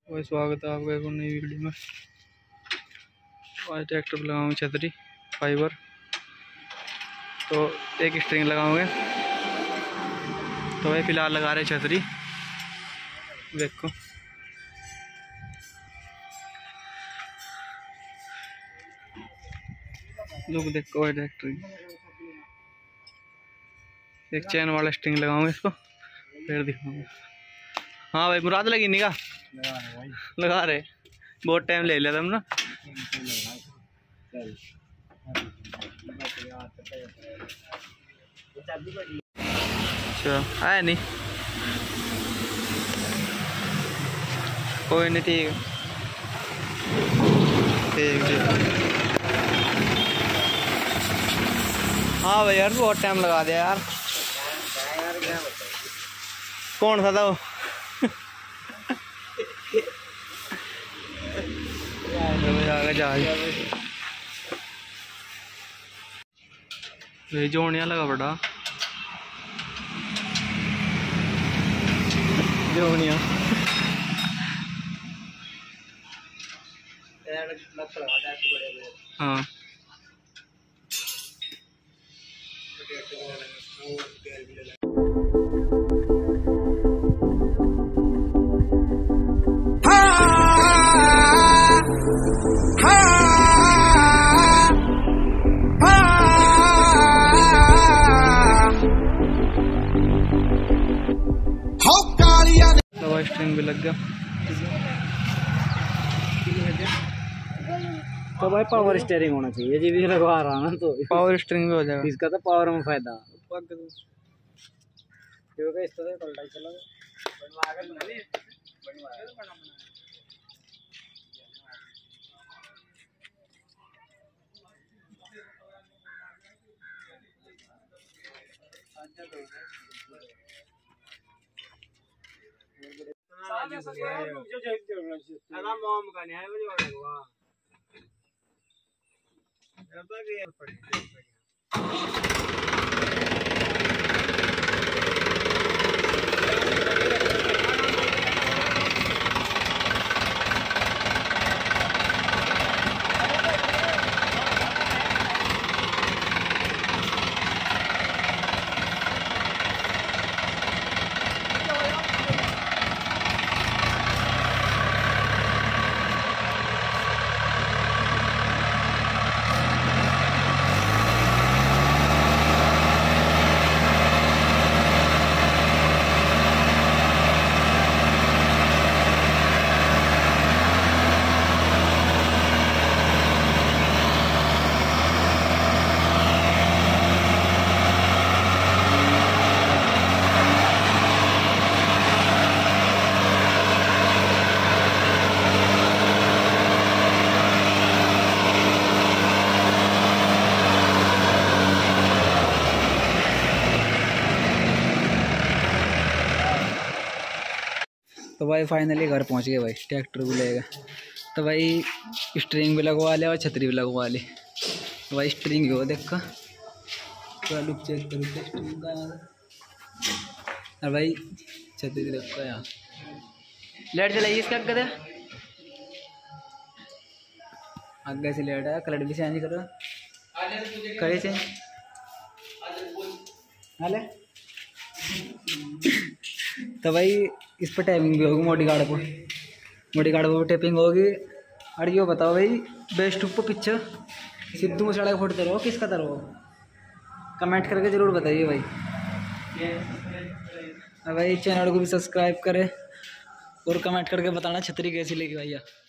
भाई स्वागत है आपका एक नई वीडियो में। आज ट्रैक्टर पर लगाऊंगे छतरी फाइबर, तो एक स्ट्रिंग लगाओगे। तो भाई फिलहाल लगा रहे छतरी, देखो लुक देखो भाई ट्रैक्टर की। एक चैन वाला स्ट्रिंग लगाऊंगे इसको, फिर दिखाऊंगा। हाँ भाई मुराद लगी नहीं का लगा रहे, बहुत टाइम ले लिया तुम ना। अच्छा है नहीं, कोई नहीं, ठीक ठीक ठीक। हाँ भाई यार बहुत टाइम लगा दिया यार। कौन सा था वो? जोड़िया लगा बड़ा जोड़िया। हाँ दवा स्ट्रिंग भी लग गया। तो भाई पावर स्टीयरिंग होना चाहिए जी, भी लगवा रहा ना तो पावर स्ट्रिंग भी हो जाएगा इसका, तो पावर में फायदा क्योंकि इस तरह पलटा चला मोम का नहीं है तो भाई फाइनली घर पहुंच गए भाई, ट्रैक्टर भी लेगा। तो भाई स्ट्रिंग भी लगवा ले और छतरी भी लगवा ले। तो भाई स्ट्रिंग हो देखा, तो लुक चेक करो स्ट्रिंग का यार। और भाई छतरी देखो यार, लाइट चलाइए इसका आगे आगे से लाइट है, कलर भी चेंज करो करे चेंज हाले। तो भाई इस पर टैपिंग भी होगी, मोटी गाड़ पर भी टैपिंग होगी। और ये बताओ भाई बेस्ट पर पिक्चर सिद्धू मूसेवाला का फोटो रहो किसका रहो, कमेंट करके ज़रूर बताइए भाई। और भाई चैनल को भी सब्सक्राइब करें और कमेंट करके बताना छतरी कैसी लगी भैया।